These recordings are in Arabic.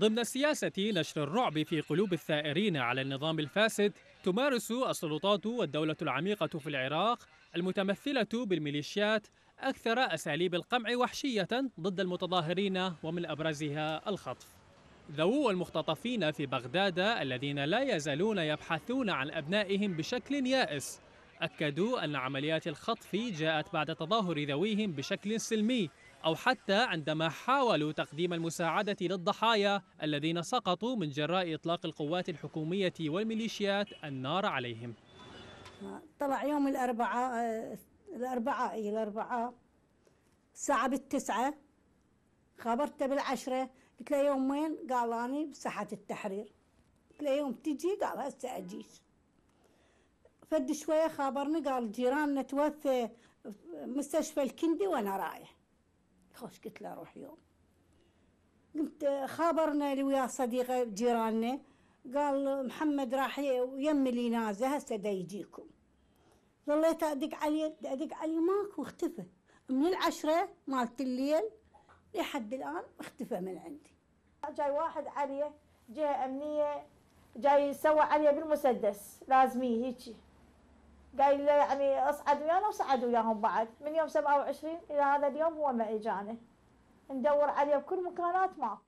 ضمن سياسة نشر الرعب في قلوب الثائرين على النظام الفاسد، تمارس السلطات والدولة العميقة في العراق المتمثلة بالميليشيات أكثر أساليب القمع وحشية ضد المتظاهرين، ومن أبرزها الخطف. ذوو المختطفين في بغداد الذين لا يزالون يبحثون عن أبنائهم بشكل يائس أكدوا أن عمليات الخطف جاءت بعد تظاهر ذويهم بشكل سلمي، أو حتى عندما حاولوا تقديم المساعدة للضحايا الذين سقطوا من جراء إطلاق القوات الحكومية والميليشيات النار عليهم. طلع يوم الأربعاء الساعة بالتسعة، خبرته بالعشرة، قلت له يوم وين؟ قال أنا بساحة التحرير. قلت له يوم تجي؟ قال هسه أجيش. فد شوية خابرني قال جيراننا توفى مستشفى الكندي وأنا رايح. خوش قلت له روح يوم. قمت خابرنا اللي ويا صديقة جيراننا قال محمد راح يم الينازة هسه دا يجيكم. ظليت أدق عليه ماكو، اختفى من العشرة مالت الليل لحد الآن، اختفى من عندي. جاي واحد عليه جهة أمنية جاي يسوى عليه بالمسدس لازميه هيجي، قايل له يعني اصعد ويانا وصعد وياهم بعد من يوم 27 إلى هذا اليوم هو ما إجانا، ندور عليه بكل مكانات ماكو.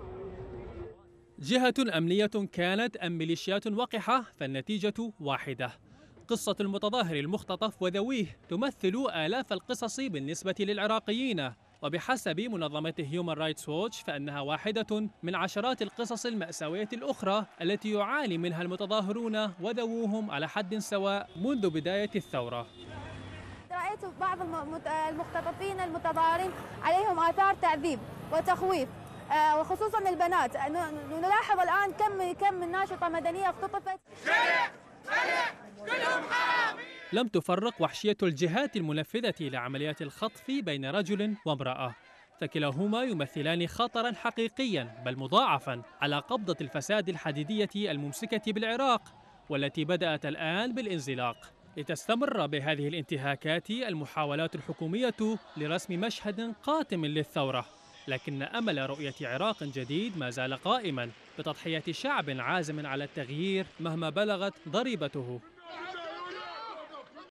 جهة أمنية كانت أم ميليشيات وقحة، فالنتيجة واحدة. قصة المتظاهر المختطف وذويه تمثل آلاف القصص بالنسبة للعراقيين، وبحسب منظمة هيومان رايتس ووتش فإنها واحدة من عشرات القصص المأساوية الأخرى التي يعاني منها المتظاهرون وذووهم على حد سواء منذ بداية الثورة. رأيت بعض المختطفين المتظاهرين عليهم آثار تعذيب وتخويف، وخصوصا البنات. نلاحظ الآن كم من ناشطة مدنية اختطفت. لم تفرق وحشية الجهات المنفذة لعمليات الخطف بين رجل وامرأة، فكلاهما يمثلان خطرا حقيقيا بل مضاعفا على قبضة الفساد الحديدية الممسكة بالعراق، والتي بدأت الآن بالانزلاق. لتستمر بهذه الانتهاكات المحاولات الحكومية لرسم مشهد قاتم للثورة، لكن أمل رؤية عراق جديد ما زال قائما بتضحية شعب عازم على التغيير مهما بلغت ضريبته.